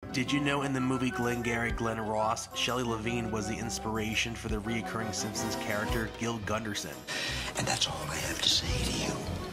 Did you know in the movie Glengarry Glen Ross, Shelley Levine was the inspiration for the recurring Simpsons character Gil Gunderson? And that's all I have to say to you.